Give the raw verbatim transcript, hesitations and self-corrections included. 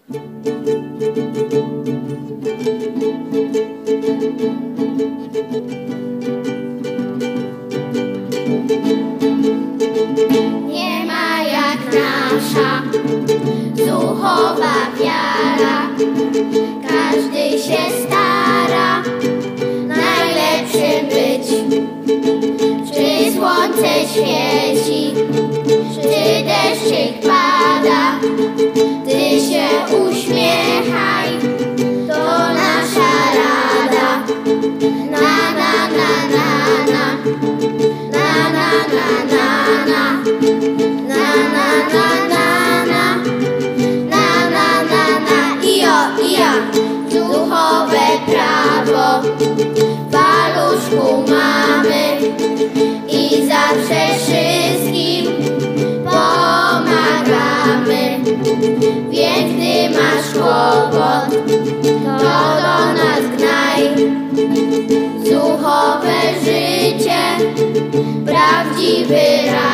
Nie ma jak nasza zuchowa wiara, każdy się stara najlepszym być. Czy słońce świeci, czy deszczyk pada, ty się uśmiechaj, to nasza rada. Na na na na na, na na na na na, na na na na na, na na na na. Ijo, ija, duchowe prawo w paluszku mamy i zawsze wszystkim pomagamy. Więc gdy masz kłopot, to do nas gnaj. Duchowe życie, prawdziwy raj.